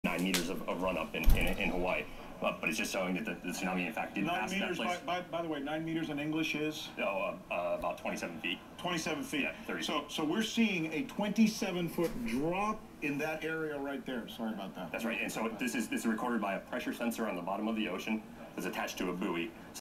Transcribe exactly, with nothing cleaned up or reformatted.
nine meters of, of run up in, in, in Hawaii. But, but it's just showing that the, the tsunami, in fact, did nine pass meters, that place. By, by, by the way, nine meters in English is? Oh, uh, uh, about twenty-seven feet. twenty-seven feet. Yeah, thirty. So, so we're seeing a twenty-seven foot drop in that area right there. Sorry about that. That's right. And so this is, this is recorded by a pressure sensor on the bottom of the ocean that's attached to a buoy.